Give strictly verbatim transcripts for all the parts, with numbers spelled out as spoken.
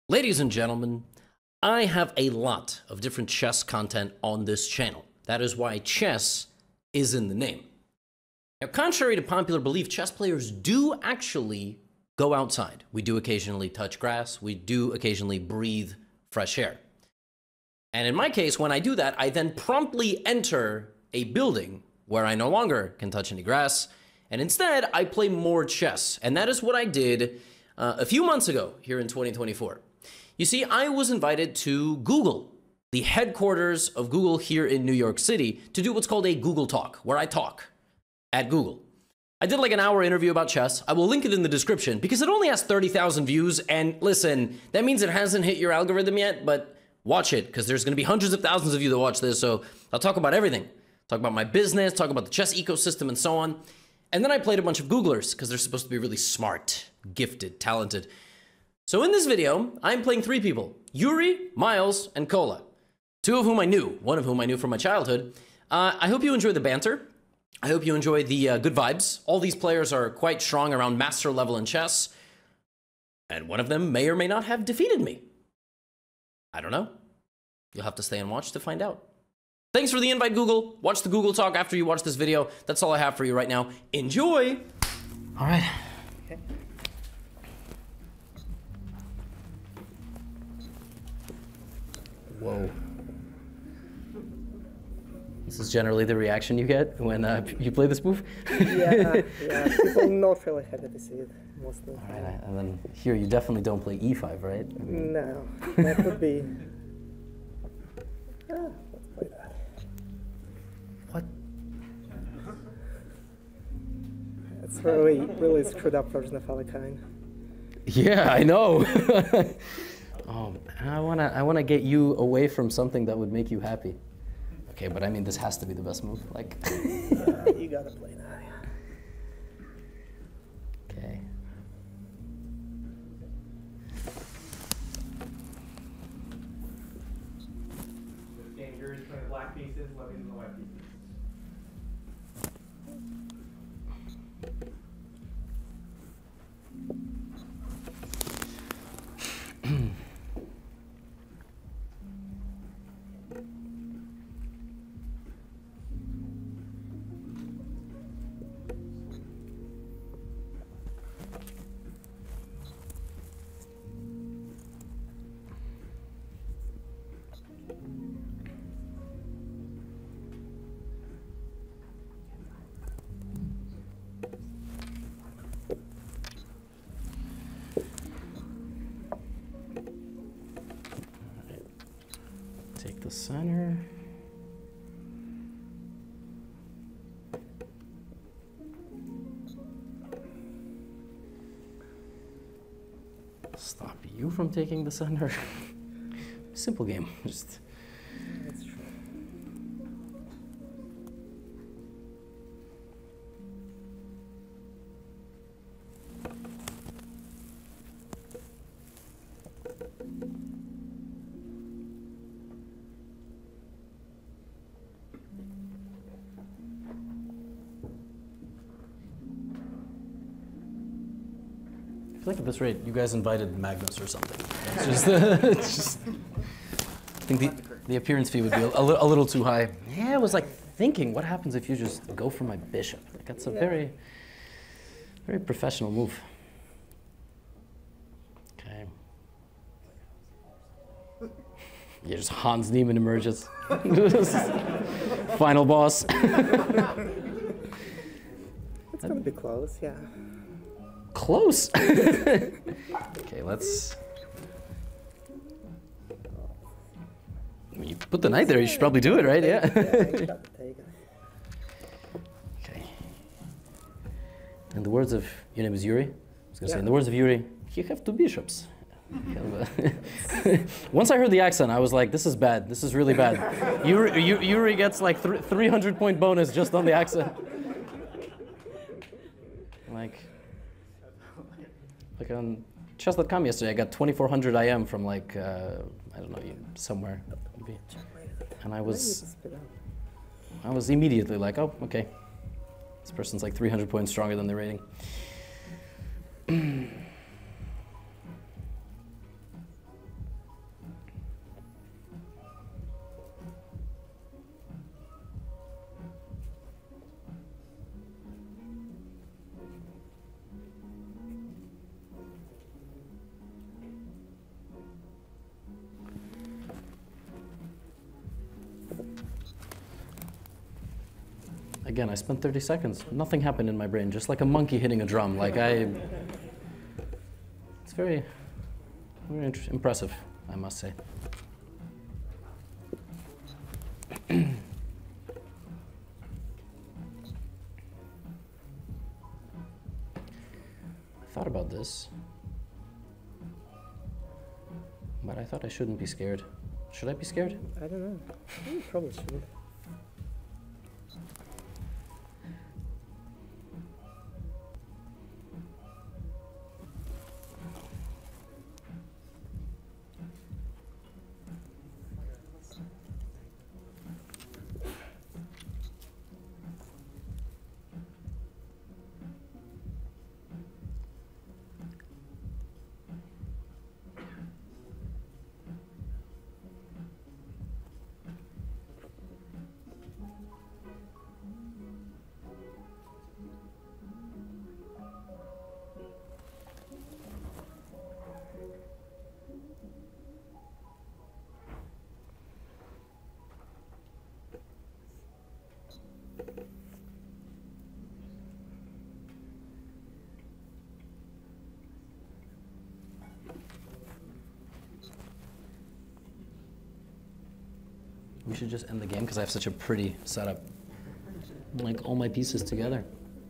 Ladies and gentlemen, I have a lot of different chess content on this channel. That is why chess is in the name. Now, contrary to popular belief, chess players do actually go outside. We do occasionally touch grass. We do occasionally breathe fresh air. And in my case, when I do that, I then promptly enter a building where I no longer can touch any grass. And instead, I play more chess. And that is what I did uh, a few months ago here in twenty twenty-four. You see, I was invited to Google, the headquarters of Google here in New York City, to do what's called a Google Talk, where I talk at Google. I did like an hour interview about chess. I will link it in the description because it only has thirty thousand views. And listen, that means it hasn't hit your algorithm yet, but watch it because there's going to be hundreds of thousands of you that watch this. So I'll talk about everything. Talk about my business, talk about the chess ecosystem and so on. And then I played a bunch of Googlers because they're supposed to be really smart, gifted, talented. So in this video, I'm playing three people, Yuri, Miles, and Kola. Two of whom I knew, one of whom I knew from my childhood. Uh, I hope you enjoy the banter. I hope you enjoy the uh, good vibes. All these players are quite strong around master level in chess. And one of them may or may not have defeated me. I don't know. You'll have to stay and watch to find out. Thanks for the invite, Google. Watch the Google Talk after you watch this video. That's all I have for you right now. Enjoy! All right. Okay. Whoa. This is generally the reaction you get when uh, you play this move? yeah, yeah, people not really happy to see it, mostly. All right, and then here you definitely don't play e five, right? I mean... No, that would be... Ah, let's play that. What? It's really, really screwed up version of Alekhine. Yeah, I know. Oh, I wanna, I wanna get you away from something that would make you happy. Okay, but I mean, this has to be the best move. Like, yeah, you gotta play that. Okay. This game here is playing black pieces, Levy's in the white pieces. Take the center. Stop you from taking the center. Simple game. Just. That's true. I feel like at this rate, you guys invited Magnus or something. It's just, uh, it's just I think the, the appearance fee would be a, a, li a little too high. Yeah, I was like thinking, what happens if you just go for my bishop? Like, that's a Yeah. very, very professional move. Okay. Yeah, just Hans Niemann emerges. Final boss. It's gonna be close, yeah. Close. Okay, let's. I mean, you put the knight there, you should probably do it, right? Yeah. Yeah, you got to take it. Okay. In the words of, your name is Yuri? I was going to Yeah. say, in the words of Yuri, you have two bishops. Once I heard the accent, I was like, this is bad. This is really bad. Yuri, Yuri gets like three hundred point bonus just on the accent. Like, like on chess dot com yesterday, I got twenty-four hundred I M from like, uh, I don't know, somewhere. Maybe. And I was, I was immediately like, oh, okay. This person's like three hundred points stronger than the rating. Again, I spent thirty seconds. Nothing happened in my brain, just like a monkey hitting a drum. Like I, it's very, very int- impressive, I must say. I thought about this, but I thought I shouldn't be scared. Should I be scared? I don't know. You probably should. We should just end the game because I have such a pretty setup. Like all my pieces together.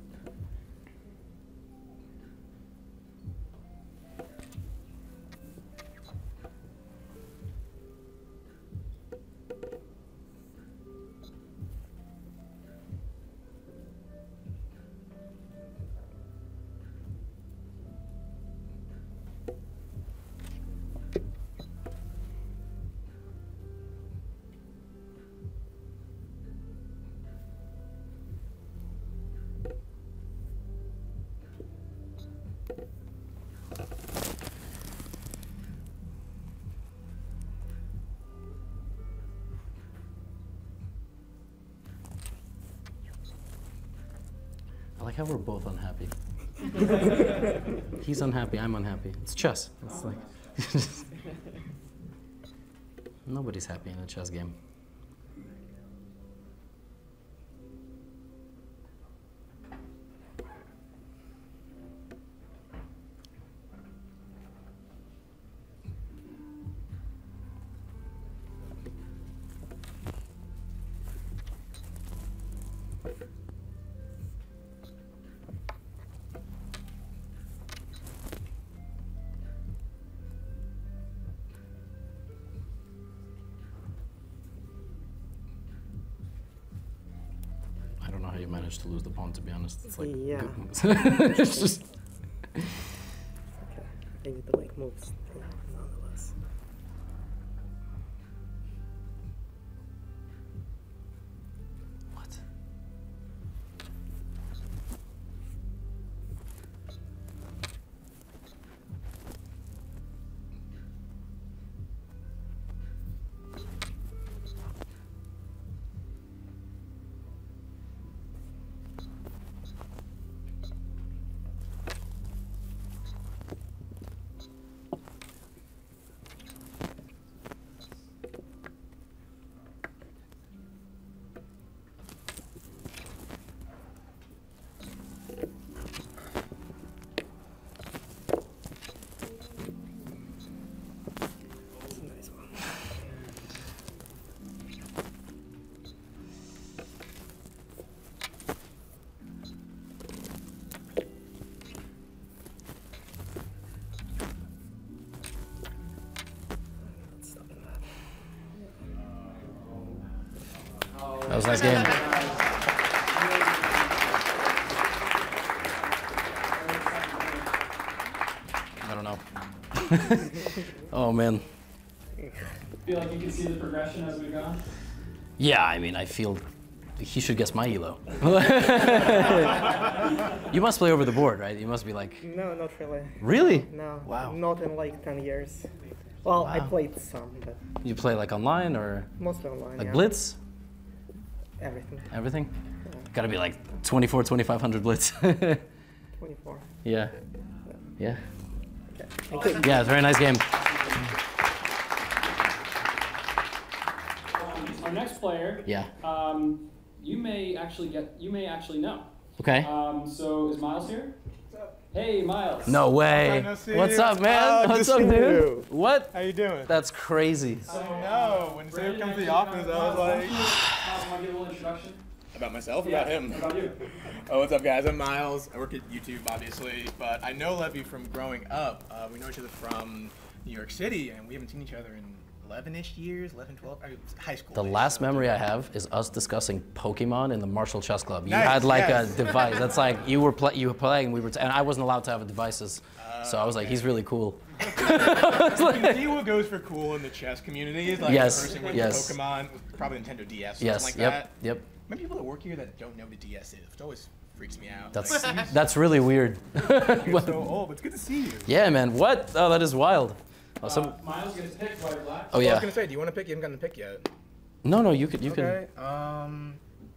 I like how we're both unhappy. He's unhappy, I'm unhappy. It's chess. It's like nobody's happy in a chess game. I don't know how you managed to lose the pawn, to be honest. It's like Yeah. it's just Okay. Maybe the like moves nonetheless. what? It's a nice one. Let's stop in that. That was a nice game. I don't know. Oh man. Feel like you can see the progression as we've gone? Yeah, I mean, I feel he should guess my elo. You must play over the board, right? You must be like, No, not really. really? No. Wow. Not in like ten years. Well, I Wow. played some, but You play like online or mostly online. like yeah. Blitz? Everything. Everything? Gotta be like twenty-four, twenty-five hundred Blitz. twenty-four. Yeah. Yeah. Okay. Thank you. Yeah, it's a very nice game. Um, our next player, Yeah. um, you may actually get, you may actually know. Okay. Um, so is Miles here? Hey, Miles. No way. Long time no see. What's up, man? Oh, good What's to up, see dude? you. What? How you doing? That's crazy. I know. When Sam comes to the office, I was like, Miles, want to give a little introduction? about myself, Yeah, about him. About you. Oh, what's up, guys? I'm Miles. I work at YouTube, obviously, but I know Levy from growing up. Uh, we know each other from New York City, and we haven't seen each other in eleven-ish years, eleven, twelve, I mean, high school. The days, last so- memory I have is us discussing Pokemon in the Marshall Chess Club. You Nice, had like yes. a device. That's like you were play, you were playing, we were, t- and I wasn't allowed to have devices. Uh, So I was like, okay. he's really cool. You can see what goes for cool in the chess community is like Yes, the person with yes. the Pokemon, probably Nintendo D S, something Yes. like Yep. that. Yep. Maybe people that work here that don't know what the D S is, which always freaks me out. That's like, that's really weird. you're so old, but it's good to see you. Yeah, man. What? Oh, that is wild. Oh, Uh, some, Miles gets picked white black. oh Well, I was yeah. gonna say, do you want to pick? You haven't gotten to pick yet. No, no. You could. You Okay. Um,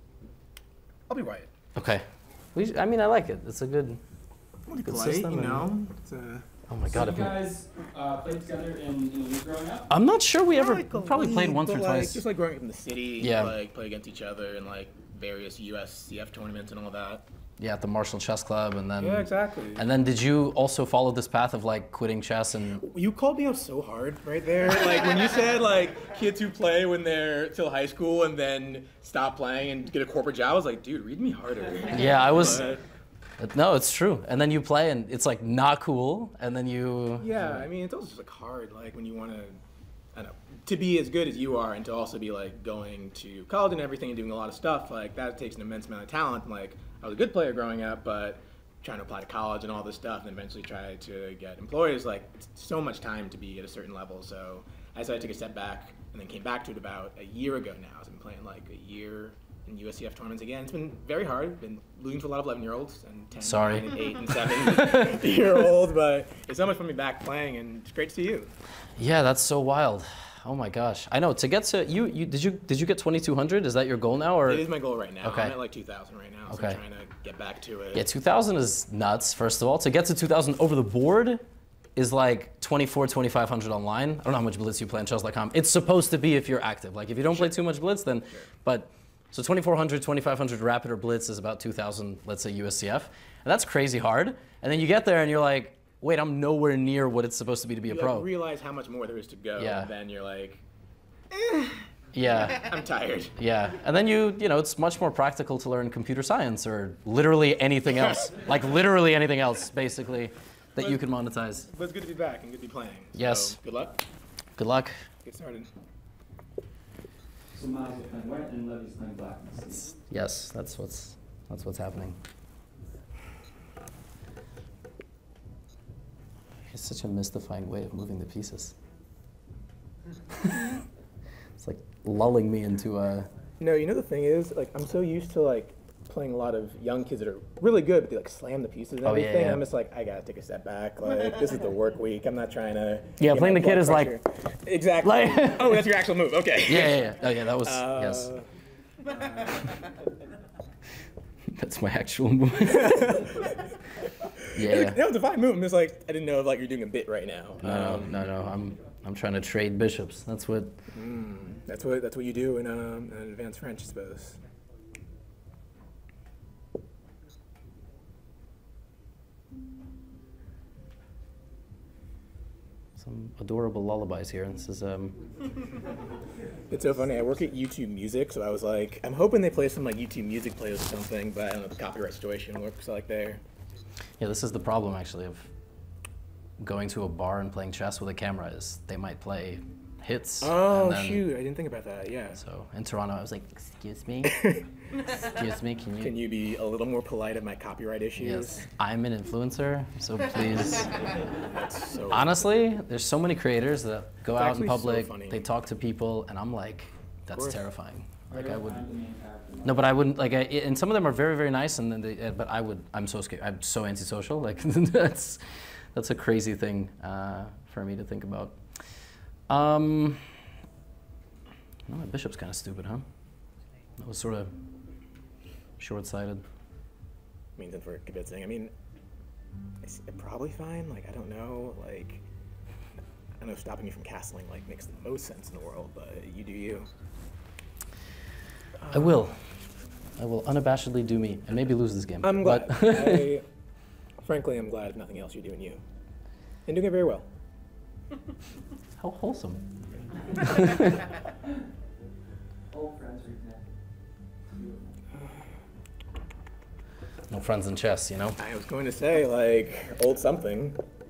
I'll be Wyatt. could. Okay. We, I mean, I like it. It's a good. We'll be Good polite, system you and- know. It's a, Oh my So God. you If we, guys uh, played together in, in the league growing up? I'm not sure we ever Like a probably played league, once or but, like, twice. Just like growing up in the city, Yeah. like play against each other in like various U S C F tournaments and all that. Yeah, at the Marshall Chess Club, and then. exactly. And then did you also follow this path of like quitting chess and? You called me out so hard right there. Like when you said like kids who play when they're till high school and then stop playing and get a corporate job, I was like, dude, read me harder. Yeah, I was. But, No, it's true. And then you play, and it's like not cool. And then you. yeah, I mean, it's also just like hard, like when you want to, I don't know, to be as good as you are and to also be like going to college and everything and doing a lot of stuff, like that takes an immense amount of talent. And, like I was a good player growing up, but trying to apply to college and all this stuff and eventually try to get employers, like it's so much time to be at a certain level. So I decided to take a step back and then came back to it about a year ago now. So I've been playing like a year in U S C F tournaments again. It's been very hard. Been losing to a lot of eleven-year-olds and ten, Sorry. nine, and eight, and seven-year-olds. But it's so much fun to be back playing, and it's great to see you. Yeah, that's so wild. Oh my gosh. I know. To get to you, you did you did you get twenty-two hundred? Is that your goal now, or? It is my goal right now. Okay. I'm at like two thousand right now, so Okay. I'm trying to get back to it. Yeah, two thousand is nuts. First of all, to get to two thousand over the board is like twenty-four, twenty-five hundred online. I don't know how much blitz you play on chess dot com. It's supposed to be if you're active. Like if you don't play too much blitz, then, but so twenty-four hundred, twenty-five hundred rapid or blitz is about two thousand, let's say U S C F, and that's crazy hard. And then you get there and you're like, wait, I'm nowhere near what it's supposed to be to be a You pro. like, realize how much more there is to go, Yeah. and then you're like, Yeah. I'm tired. Yeah, and then you, you know, it's much more practical to learn computer science or literally anything else, like literally anything else, basically, that you can monetize. But it's good to be back and good to be playing. Yes. So, good luck. Good luck. Get started. So Miles is playing white and Levy's playing black. Yes, that's what's that's what's happening. It's such a mystifying way of moving the pieces. It's like lulling me into a. No, you know the thing is, like, I'm so used to like playing a lot of young kids that are really good, but they like slam the pieces and Oh, yeah, everything. yeah. I'm just like, I gotta take a step back. Like, this is the work week. I'm not trying to. Yeah, get playing my the kid blood is like- pressure. Exactly. Like- oh, that's your actual move. Okay. Yeah, yeah, yeah. Oh yeah, that was yes. Uh, That's my actual move. Yeah. No, it's a fine move. I'm just like, I didn't know if like you're doing a bit right now. No, Um, no, no. I'm I'm trying to trade bishops. That's what. That's what that's what you do in um, in advanced French, I suppose. Some adorable lullabies here. This is um. It's so funny. I work at YouTube Music, so I was like, I'm hoping they play some like YouTube Music playlist or something, but I don't know if the copyright situation works like there. Yeah, this is the problem actually of going to a bar and playing chess with a camera is they might play hits. Oh and then- shoot, I didn't think about that. Yeah. So in Toronto, I was like, excuse me, excuse me, can you? Can you be a little more polite of my copyright issues? Yes, I'm an influencer, so please. That's so Honestly, there's so many creators that go It's out in actually so public, funny. they talk to people, and I'm like, that's course. terrifying. Like I would. I'm the main character. No, but I wouldn't like. I, and some of them are very, very nice, and then they. uh, But I would. I'm so scared. I'm so antisocial. Like that's, that's a crazy thing uh, for me to think about. Um. No, my bishop's kind of stupid, huh? That was sort of short-sighted. means that we're convincing. I mean, it's probably fine. Like I don't know. Like I don't know if stopping you from castling like makes the most sense in the world, but you do you. I will. I will unabashedly do me and maybe lose this game. I'm glad. But I, frankly, I'm glad if nothing else you're doing you. And doing it very well. How wholesome. Old friends reconnect. No friends in chess, you know? I was going to say, like, old something.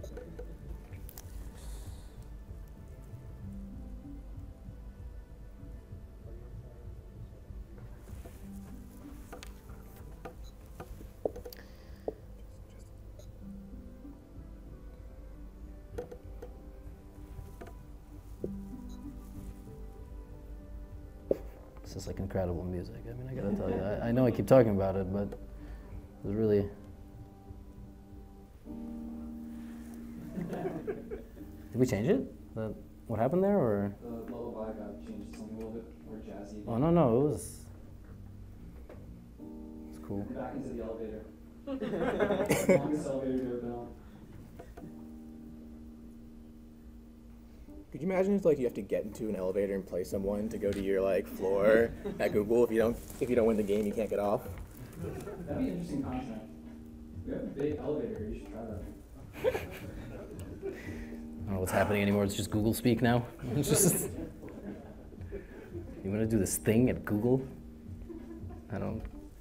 This is like incredible music. I mean, I gotta tell you, I, I know I keep talking about it, but it was really. Did we change it? The, what happened there, or? The lullaby got changed to something a little bit more jazzy. Oh no, no, it was. It's cool. Back into the elevator. Longest elevator you've ever been on. Could you imagine if like you have to get into an elevator and play someone to go to your like floor at Google? If you don't, if you don't win the game, you can't get off. That'd be an interesting concept. We have a big elevator. You should try that. I don't know what's happening anymore. It's just Google speak now. It's just. You want to do this thing at Google? I don't.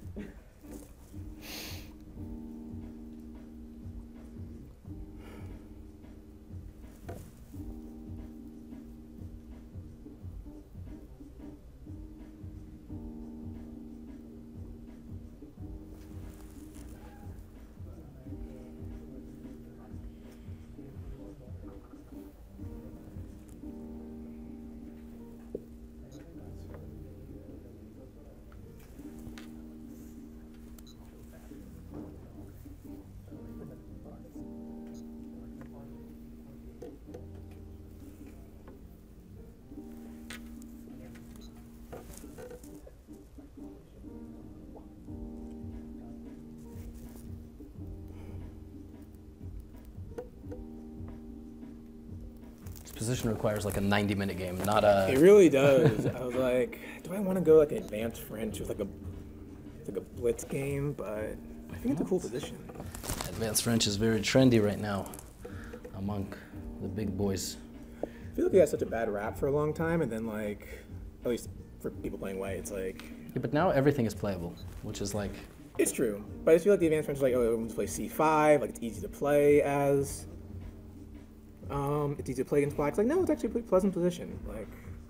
Position requires like a ninety minute game, not a. It really does. I was like, do I want to go like advanced French with like a like a blitz game? But I think it's a cool position. Advanced French is very trendy right now among the big boys. I feel like it had such a bad rap for a long time, and then like, at least for people playing white, it's like. Yeah, but now everything is playable, which is like. It's true, but I just feel like the advanced French is like, oh, everyone's play C five, like it's easy to play as. Um, it's easy to play against blacks. Like, no, it's actually a pretty pleasant position. Like,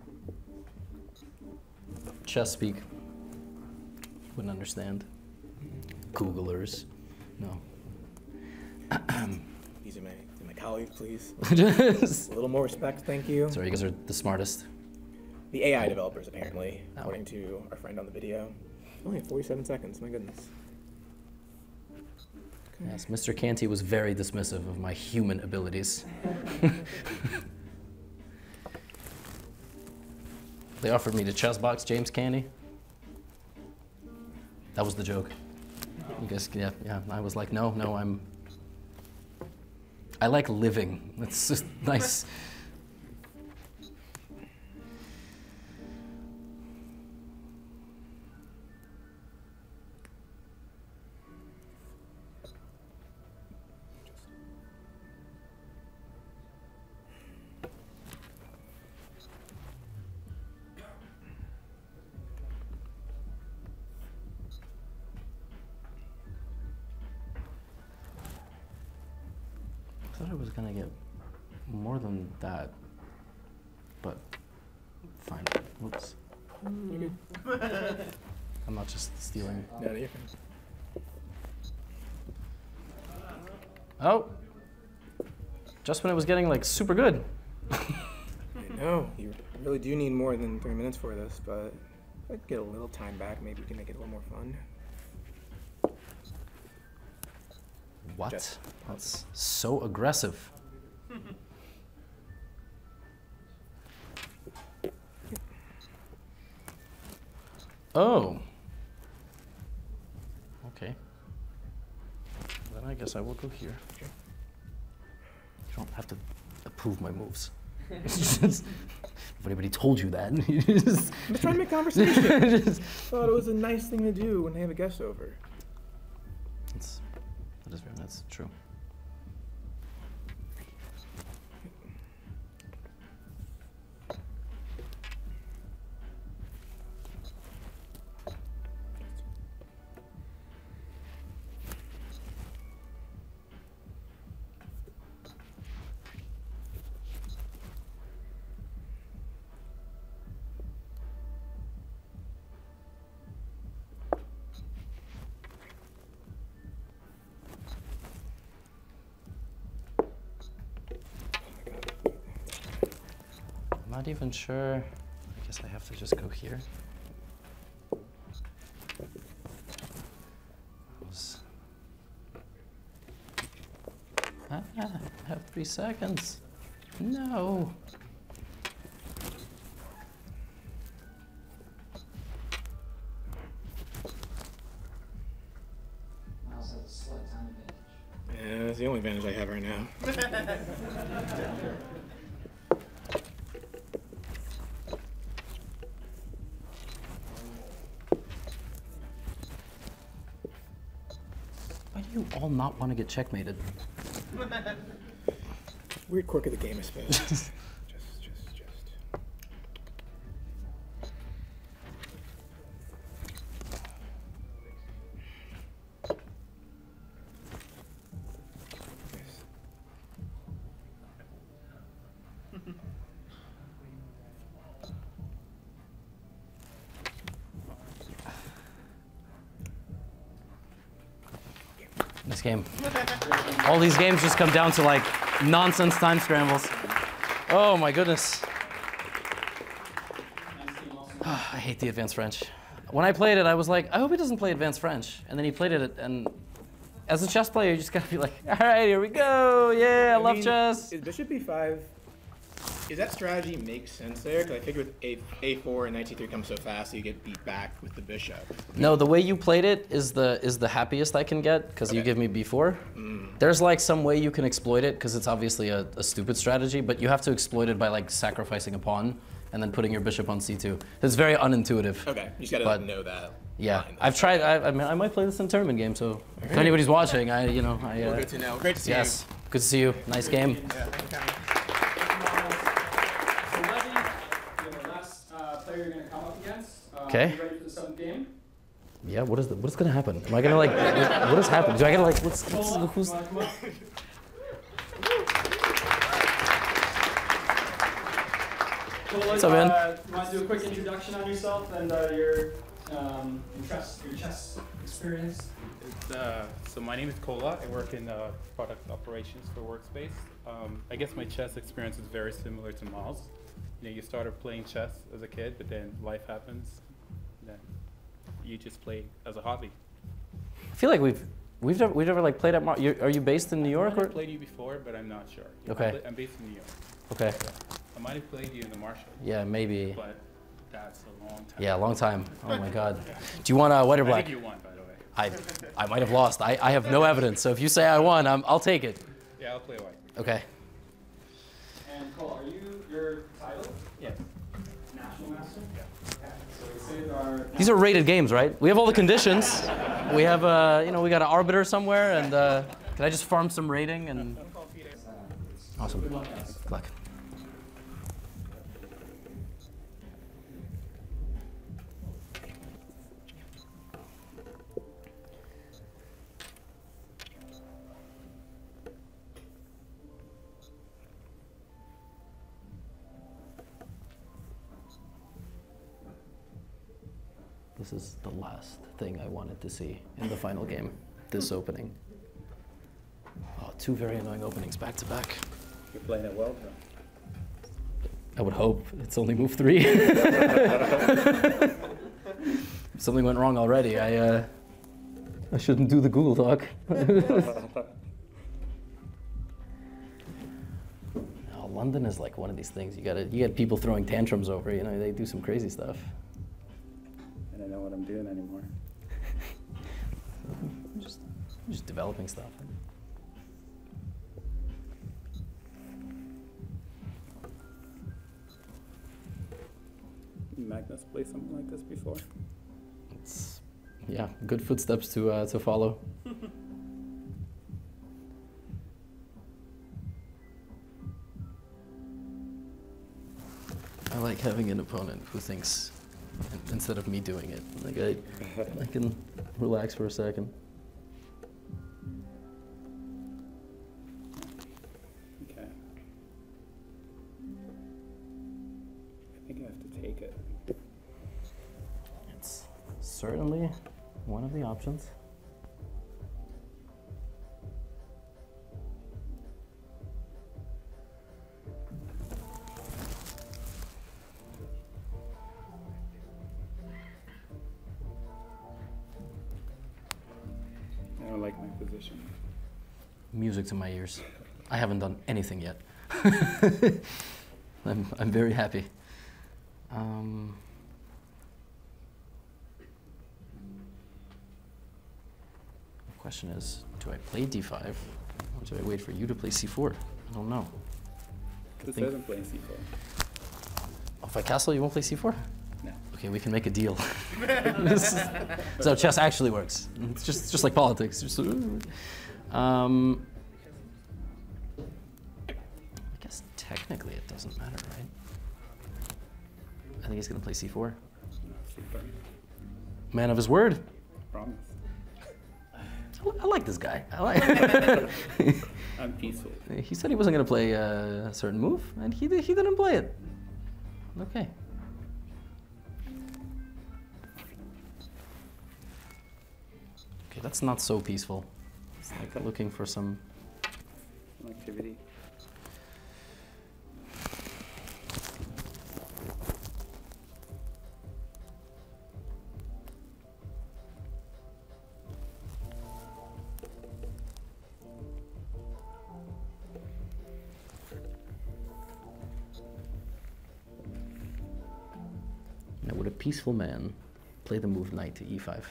Chess speak. Wouldn't understand. Googlers. No. these are my, these are my colleagues, please. Just- A little more respect, thank you. Sorry, you guys are the smartest. The A I developers, apparently, Oh. according to our friend on the video. Only forty-seven seconds, my goodness. Yes, Mister Canty was very dismissive of my human abilities. They offered me to chess box James Canty. That was the joke. You guys, yeah, yeah. I was like, no, no, I'm. I like living. That's just nice. I thought I was gonna get more than that, but fine. Whoops. You're good. I'm not just stealing. No, no, you're fine. Oh! Just when it was getting like super good. I know, you really do need more than three minutes for this, but if I could get a little time back, maybe we can make it a little more fun. What? Just- That's so aggressive. Oh. Okay. Then I guess I will go here. You don't have to approve my moves. If anybody told you that, you just, I'm just trying to make conversation. just, Thought it was a nice thing to do when they have a guest over. that's, that is very, that's true. Not even sure. I guess I have to just go here. Was... Ah, I have three seconds. No. Miles has a slight time advantage. Yeah, that's the only advantage I have right now. Why do you all not want to get checkmated? Weird quirk of the game, I suppose. just, just, just. This game. All these games just come down to like nonsense time scrambles. Oh my goodness. I hate the advanced French. When I played it, I was like, I hope he doesn't play advanced French. And then he played it, and as a chess player, you just gotta be like, all right, here we go. Yeah, I, I love mean, chess. Is bishop b five, is that strategy make sense there? Because I figure with a a4 and knight c three comes so fast, you get beat back with the bishop. No, the way you played it is the is the happiest I can get, because you Okay. give me b four. Mm. There's like some way you can exploit it, because it's obviously a, a stupid strategy, but you have to exploit it by like sacrificing a pawn and then putting your bishop on c two. It's very unintuitive. Okay, you just gotta But- know that. Yeah, line. I've tried. I, I mean, I might play this in a tournament game. So if anybody's watching, I, you know, I. Well, Uh, good to know. Great to see yes, good to see you. Nice game. you. Yeah, thank you, Tommy. So Levy, you have the last uh, player you're going to come up against. Uh, Okay. You ready for the seventh game? Yeah. What is the, What is gonna happen? Am I gonna like? what, what is happening? Do I gotta like? What's, what's Cole, who's? you wanna come up? Cole, What's up, man? Uh, you want to do a quick introduction on yourself and uh, your um, your chess, your chess experience? It's, uh, so my name is Kola. I work in uh, product operations for Workspace. Um, I guess my chess experience is very similar to Miles. You know, you started playing chess as a kid, but then life happens. Then you just play as a hobby. I feel like we've we've never we've never like played at. Mar- you're, are you based in New I York might or? have played you before, but I'm not sure. Okay. I'm, pla- I'm based in New York. Okay. I might have played you in the Marshall, Yeah, maybe. but that's a long time. Yeah, a long time. Oh my God. Do you want uh, white or I black? think you won, by the way. I I might have lost. I, I have no evidence. So if you say I won, I'm, I'll take it. Yeah, I'll play white. Okay. And Cole, are you your title? Yes. National Master? Yeah. Okay. So we say our. These are rated games, right? We have all the conditions. We have, uh, you know, we got an arbiter somewhere, and uh, can I just farm some rating and? Awesome. Good luck, guys. Good luck. This is the last thing I wanted to see in the final game, this opening. Oh, two very annoying openings back to back. You're playing it well, though. I would hope. It's only move three. If something went wrong already. I uh, I shouldn't do the Google Doc. Oh, London is like one of these things. You gotta you get people throwing tantrums over. You know, they do some crazy stuff. I don't know what I'm doing anymore. I'm just I'm just developing stuff. seen Magnus play something like this before? It's, yeah, good footsteps to uh, to follow. I like having an opponent who thinks in- instead of me doing it. Like I, I can relax for a second. Okay. I think I have to take it. It's certainly one of the options. I don't like my position. Music to my ears. I haven't done anything yet. I'm, I'm very happy. Um, the question is, do I play d five or do I wait for you to play c four? I don't know. This think- doesn't play c four. Oh, if I castle, you won't play c four? No. Okay, we can make a deal. This is this is how chess actually works. It's just it's just like politics. Just, um, I guess technically it doesn't matter, right? I think he's gonna play c four. No, c four. Man of his word. Promise. I, I like this guy. I like. I'm peaceful. He said he wasn't gonna play a certain move, and he did, he didn't play it. Okay. Okay, that's not so peaceful. It's like looking for some. Some activity. Now, would a peaceful man play the move knight to e five?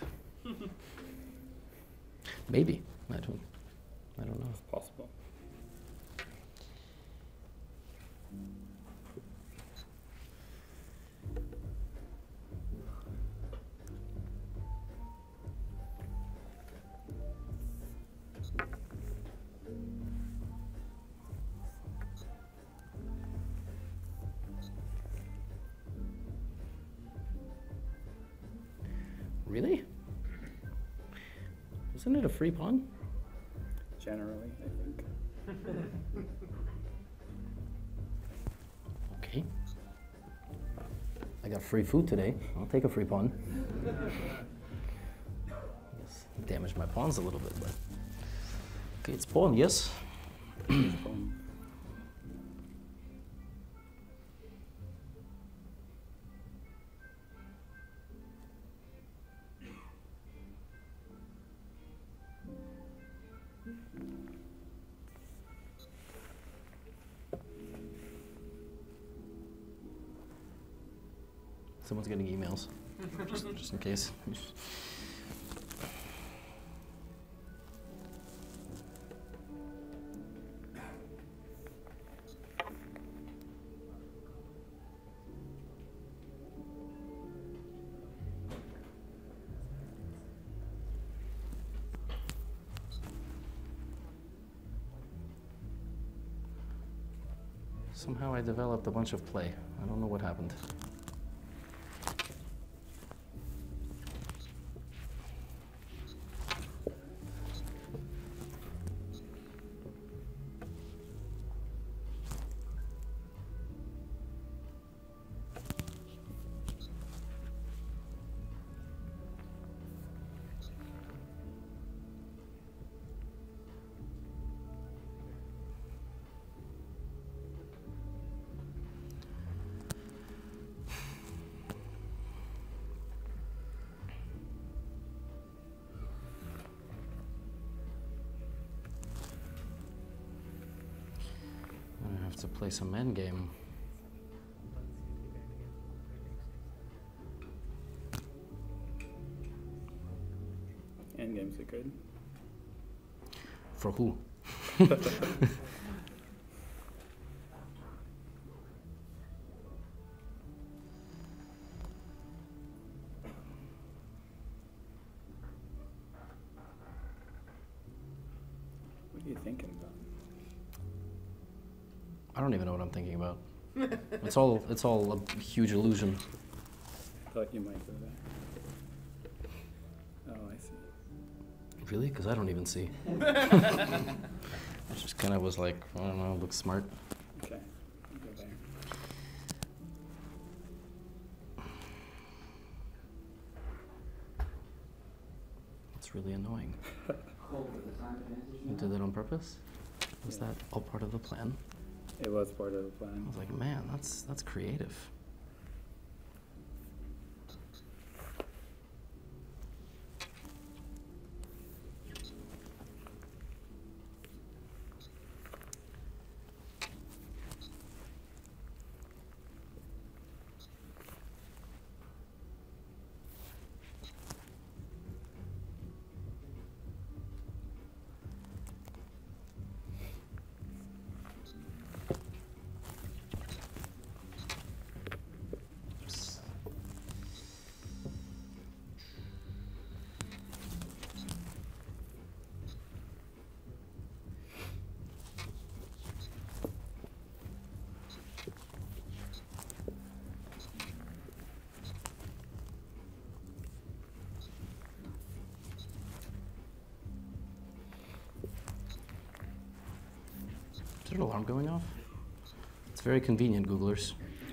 Maybe. I don't. I don't know. It's possible. Really? Isn't it a free pawn? Generally, I think. Okay. I got free food today. I'll take a free pawn. Yes, damaged my pawns a little bit, but okay, it's pawn. Yes. Um, Someone's getting emails, just, just in case. Somehow I developed a bunch of play. I don't know what happened. I have to play some endgame. Endgames are good. For who? thinking about? I don't even know what I'm thinking about. It's all it's all a huge illusion. I thought you might go there. Oh, I see. Really? Because I don't even see. I just kind of was like, I don't know, looks smart. Okay, I'll go there. It's really annoying. You did that on purpose? Was that all part of the plan? It was part of the I plan. was like, man, that's that's creative. Is there an alarm going off? It's very convenient, Googlers.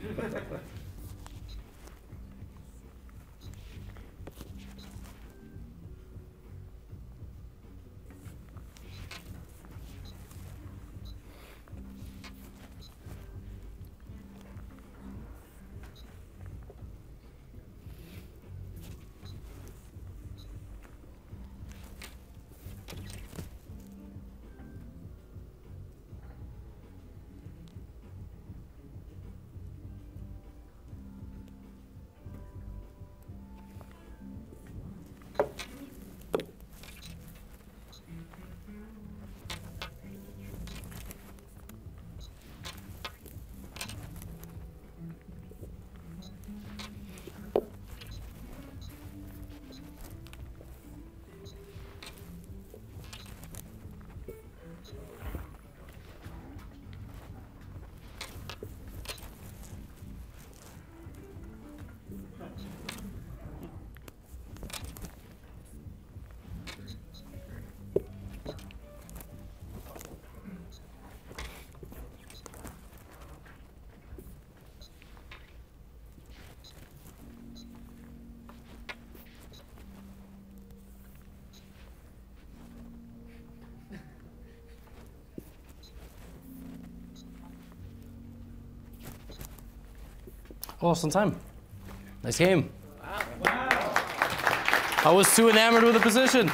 Oh, some time. Nice game. Wow. I was too enamored with the position.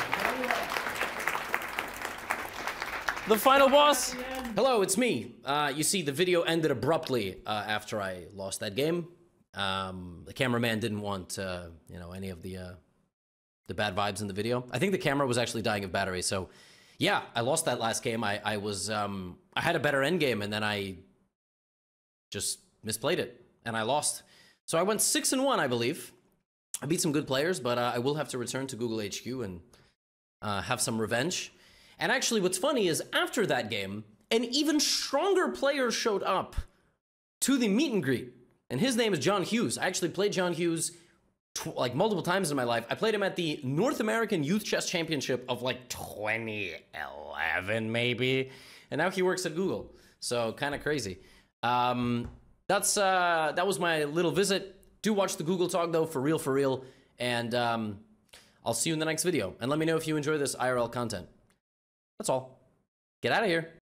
The final boss. Hello, it's me. Uh, you see, the video ended abruptly uh, after I lost that game. Um, the cameraman didn't want, uh, you know, any of the uh, the bad vibes in the video. I think the camera was actually dying of battery. So, yeah, I lost that last game. I, I was, um, I had a better end game, and then I just misplayed it, and I lost. So I went six and one, I believe. I beat some good players, but uh, I will have to return to Google H Q and uh, have some revenge. And actually, what's funny is after that game, an even stronger player showed up to the meet and greet, and his name is John Hughes. I actually played John Hughes tw like multiple times in my life. I played him at the North American Youth Chess Championship of like twenty eleven, maybe, and now he works at Google. So kind of crazy. Um, that's uh, that was my little visit. Do watch the Google Talk though, for real, for real, and um, I'll see you in the next video. And let me know if you enjoy this I R L content. That's all. Get out of here.